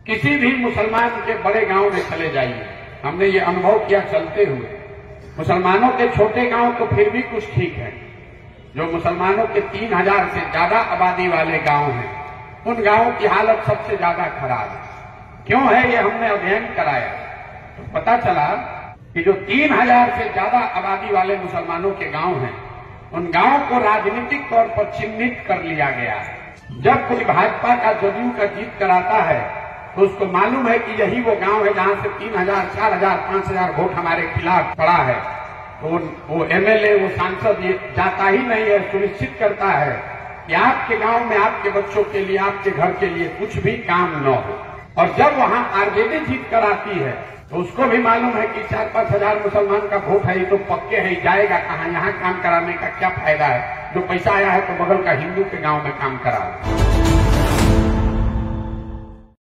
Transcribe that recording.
किसी भी मुसलमान के बड़े गांव में चले जाइए, हमने ये अनुभव किया चलते हुए। मुसलमानों के छोटे गांव तो फिर भी कुछ ठीक है, जो मुसलमानों के 3000 से ज्यादा आबादी वाले गांव हैं, उन गांवों की हालत सबसे ज्यादा खराब है। क्यों है ये हमने अध्ययन कराया तो पता चला कि जो 3000 से ज्यादा आबादी वाले मुसलमानों के गांव हैं, उन गांवों को राजनीतिक तौर पर चिन्हित कर लिया गया है। जब कोई भाजपा का जदयू का जीत कराता है तो उसको मालूम है कि यही वो गांव है जहां से 3000, 4000, 5000 वोट हमारे खिलाफ पड़ा है, तो वो एमएलए, वो सांसद ये जाता ही नहीं है, सुनिश्चित करता है कि आपके गांव में आपके बच्चों के लिए, आपके घर के लिए कुछ भी काम न हो। और जब वहां आरजेडी जीत कराती है तो उसको भी मालूम है कि 4-5 हजार मुसलमान का वोट है, ये तो पक्के है, जाएगा कहां, यहां काम कराने का क्या फायदा है, जो पैसा आया है तो बगल का हिंदू के गांव में काम करा।